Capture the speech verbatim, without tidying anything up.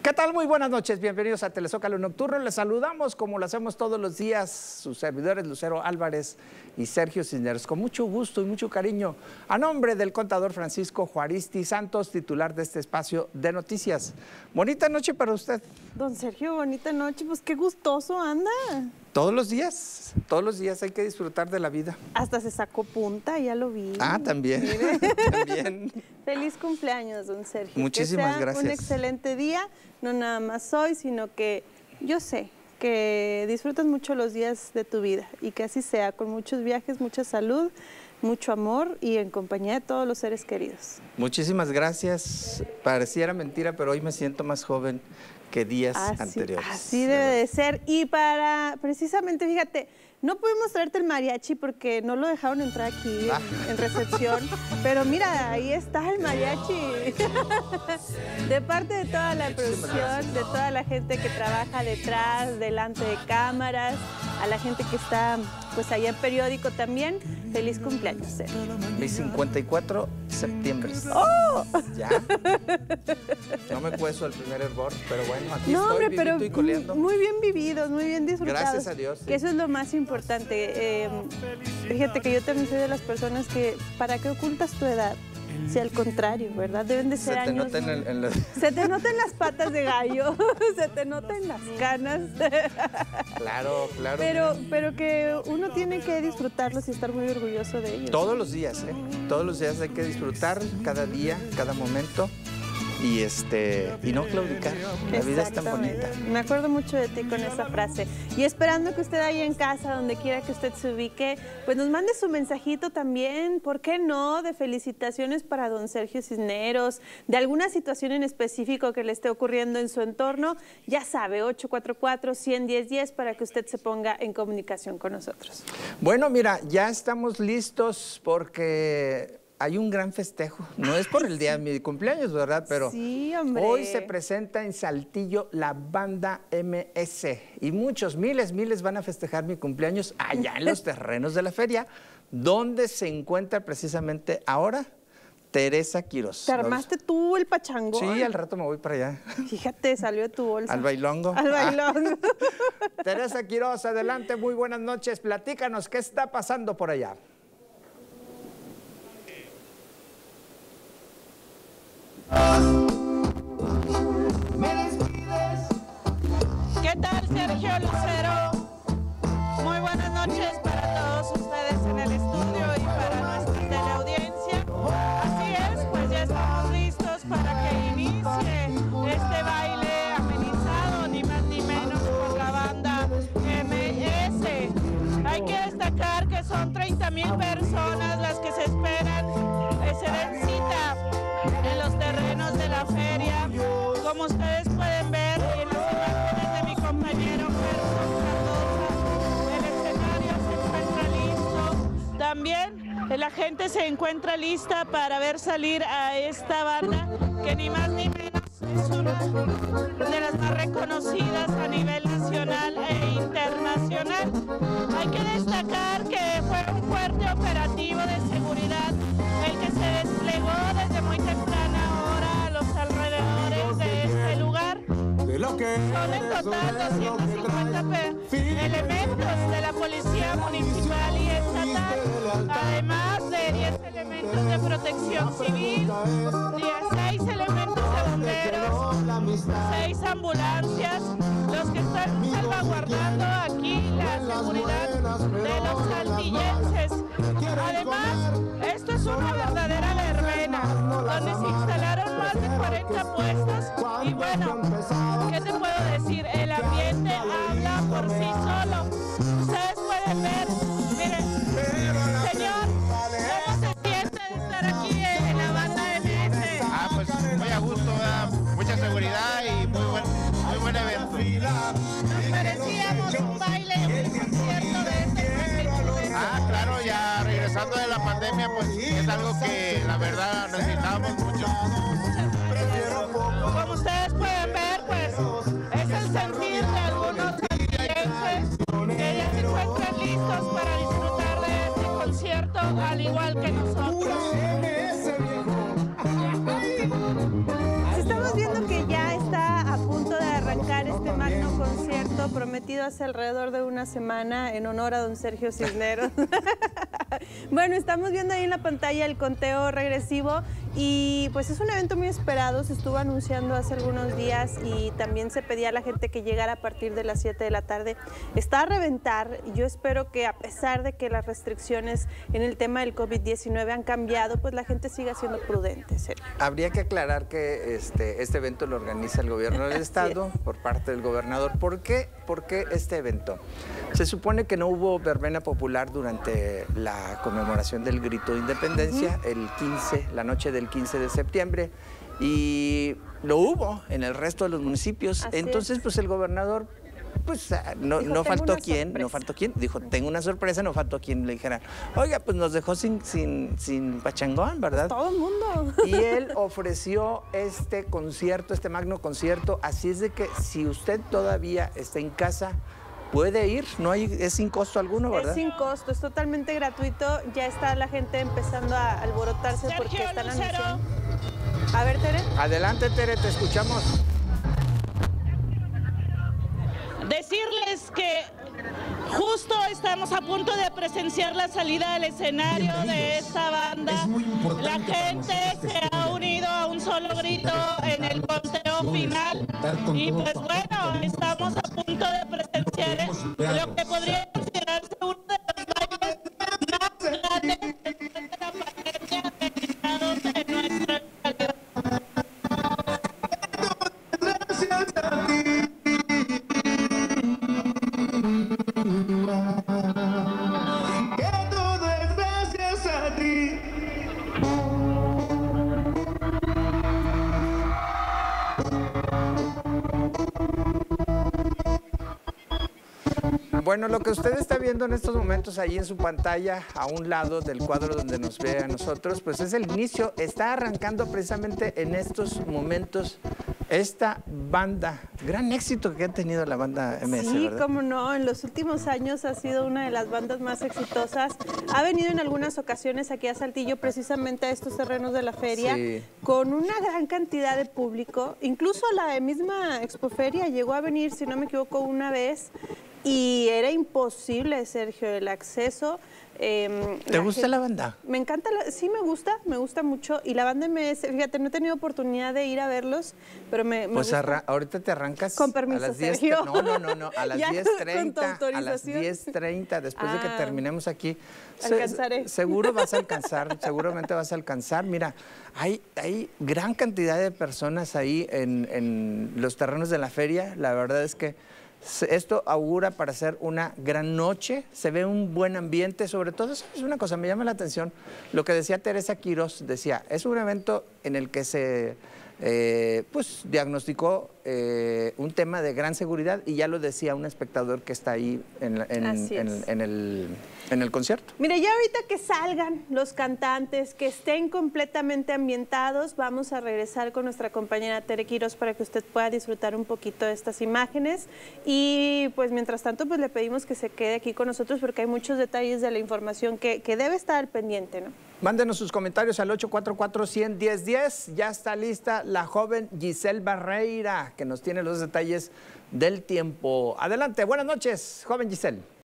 ¿Qué tal? Muy buenas noches, bienvenidos a Telezócalo Nocturno. Les saludamos como lo hacemos todos los días, sus servidores Lucero Álvarez y Sergio Cisneros, con mucho gusto y mucho cariño, a nombre del contador Francisco Juaristi Santos, titular de este espacio de noticias. Bonita noche para usted. Don Sergio, bonita noche, pues qué gustoso anda. Todos los días, todos los días hay que disfrutar de la vida. Hasta se sacó punta, ya lo vi. Ah, también, también. Feliz cumpleaños, don Sergio. Muchísimas que sea gracias. Un excelente día, no nada más hoy, sino que yo sé que disfrutas mucho los días de tu vida y que así sea, con muchos viajes, mucha salud, mucho amor y en compañía de todos los seres queridos. Muchísimas gracias. Pareciera mentira, pero hoy me siento más joven que días así, anteriores. Así debe de ser. Y para, precisamente, fíjate, no pudimos traerte el mariachi porque no lo dejaron entrar aquí ah. en, en recepción, pero mira, ahí está el mariachi. De parte de toda la producción, de toda la gente que trabaja detrás, delante de cámaras, a la gente que está pues allá en periódico también, feliz cumpleaños, Sergio. Mi cincuenta y cuatro septiembre. ¡Oh! Ya. No me cueso el primer hervor, pero bueno, aquí no, estoy hombre, pero y coleando. Muy bien vividos, muy bien disfrutados. Gracias a Dios. Sí. Que eso es lo más importante. Eh, fíjate que yo también soy de las personas que, ¿para qué ocultas tu edad? Si al contrario, ¿verdad? Deben de ser se te años... Nota en el, en la... Se te notan las patas de gallo, se te notan las canas. Claro, claro. Pero, pero que uno tiene que disfrutarlos y estar muy orgulloso de ellos. Todos los días, ¿eh? Todos los días hay que disfrutar, cada día, cada momento. Y, este, y no claudicar, la vida es tan bonita. Me acuerdo mucho de ti con esa frase. Y esperando que usted ahí en casa, donde quiera que usted se ubique, pues nos mande su mensajito también, ¿por qué no? De felicitaciones para don Sergio Cisneros, de alguna situación en específico que le esté ocurriendo en su entorno. Ya sabe, ocho cuatro cuatro, uno cero uno cero, diez para que usted se ponga en comunicación con nosotros. Bueno, mira, ya estamos listos porque... hay un gran festejo, no es por el día de mi cumpleaños, ¿verdad? Pero sí, hombre. Hoy se presenta en Saltillo la banda M S y muchos, miles, miles van a festejar mi cumpleaños allá en los terrenos de la feria, donde se encuentra precisamente ahora Teresa Quirós. ¿Te armaste tú el pachangón? Sí, al rato me voy para allá. Fíjate, salió de tu bolsa. Al bailongo. Al bailongo. Ah. Teresa Quirós, adelante, muy buenas noches, platícanos, ¿qué está pasando por allá? ¿Qué tal, Sergio Lucero? Muy buenas noches para todos ustedes en el estudio y para nuestra teleaudiencia. Así es, pues ya estamos listos para que inicie este baile amenizado, ni más ni menos, por la banda M S. Hay que destacar que son treinta mil personas las que se esperan, eh, se den cita en los terrenos de la feria. Como ustedes pueden ver en las imágenes de mi compañero Gerson Cardosa, el escenario se encuentra listo. También la gente se encuentra lista para ver salir a esta banda, que ni más ni menos es una de las más reconocidas a nivel nacional e internacional. Hay que destacar que fue un fuerte operativo de seguridad el que se desplegó desde muy temprana hora a los alrededores de este lugar. Son en total doscientos cincuenta elementos de la Policía Municipal y Estatal, además de diez elementos de protección civil, dieciséis elementos de bomberos, seis ambulancias, los que están salvaguardando aquí la seguridad de los saltillenses. Además, esto es una verdadera verbena, donde se instalaron más de cuarenta puestos y bueno, ¿qué te puedo decir? El ambiente habla por sí solo. Ustedes pueden ver, miren, señor, ¿cómo se siente de estar aquí en la banda M S? Ah, pues muy a gusto, ¿verdad? Mucha seguridad y muy buen, muy buen evento. Nos merecíamos un baile y un concierto de este magnitud. Ah, claro, ya regresando de la pandemia, pues es algo que la verdad necesitábamos mucho. Como ustedes pueden ver, pues es el sentir de algunos saltillenses que ya se encuentran listos para disfrutar de este concierto, al igual que nosotros. Estamos viendo que ya está a punto magno concierto prometido hace alrededor de una semana en honor a don Sergio Cisneros. Bueno, estamos viendo ahí en la pantalla el conteo regresivo y pues es un evento muy esperado, se estuvo anunciando hace algunos días y también se pedía a la gente que llegara a partir de las siete de la tarde. Está a reventar y yo espero que a pesar de que las restricciones en el tema del COVID diecinueve han cambiado, pues la gente siga siendo prudente, Sergio. Habría que aclarar que este, este evento lo organiza el gobierno del estado por parte del gobernador. ¿Por qué? ¿Por qué este evento? Se supone que no hubo verbena popular durante la conmemoración del grito de independencia, uh-huh. el quince, la noche del quince de septiembre, y lo hubo en el resto de los municipios. Así Entonces, es. pues el gobernador, pues no, dijo, no faltó quien, sorpresa. no faltó quien, dijo, tengo una sorpresa, no faltó quien le dijera, oiga, pues nos dejó sin, sin, sin pachangón, ¿verdad? Todo el mundo. Y él ofreció este concierto, este magno concierto, así es de que si usted todavía está en casa, puede ir, no hay, es sin costo alguno, ¿verdad? Es sin costo, es totalmente gratuito. Ya está la gente empezando a alborotarse Sergio porque están Lucero. anunciando. A ver, Tere. Adelante, Tere, te escuchamos. Decirles que justo estamos a punto de presenciar la salida del escenario de esta banda. La gente se ha unido a un solo grito en el conteo final. Y pues bueno, estamos a punto de presenciar lo que podría considerarse uno de los bailes más grandes después de la pandemia registrados en nuestra localidad. Bueno, lo que usted está viendo en estos momentos ahí en su pantalla, a un lado del cuadro donde nos ve a nosotros, pues es el inicio, está arrancando precisamente en estos momentos esta banda, gran éxito que ha tenido la banda M S, Sí, ¿verdad? cómo no, en los últimos años ha sido una de las bandas más exitosas. Ha venido en algunas ocasiones aquí a Saltillo, precisamente a estos terrenos de la feria, sí. con una gran cantidad de público. Incluso a la misma Expoferia llegó a venir, si no me equivoco, una vez. Y era imposible, Sergio, el acceso. Eh, ¿Te gusta gente, la banda? Me encanta, la, sí me gusta, me gusta mucho. Y la banda M S, fíjate, no he tenido oportunidad de ir a verlos, pero me, me Pues gusta. Arra, ahorita te arrancas con permiso, a las diez, Sergio. No, no, no, no, a las diez treinta, a las diez treinta, después ah, de que terminemos aquí. Alcanzaré. Se, seguro vas a alcanzar, seguramente vas a alcanzar. Mira, hay, hay gran cantidad de personas ahí en, en los terrenos de la feria. La verdad es que esto augura para ser una gran noche, se ve un buen ambiente, sobre todo eso es una cosa, me llama la atención, lo que decía Teresa Quirós, decía, es un evento en el que se eh, pues, diagnosticó eh, un tema de gran seguridad y ya lo decía un espectador que está ahí en, en, en, en, el, en el concierto. Mire, ya ahorita que salgan los cantantes, que estén completamente ambientados, vamos a regresar con nuestra compañera Tere Quirós para que usted pueda disfrutar un poquito de estas imágenes y pues mientras tanto pues le pedimos que se quede aquí con nosotros porque hay muchos detalles de la información que, que debe estar al pendiente, ¿no? Mándenos sus comentarios al ocho cuatro cuatro, uno cero, uno cero uno cero. Ya está lista la joven Giselle Barreira, que nos tiene los detalles del tiempo. Adelante, buenas noches, joven Giselle.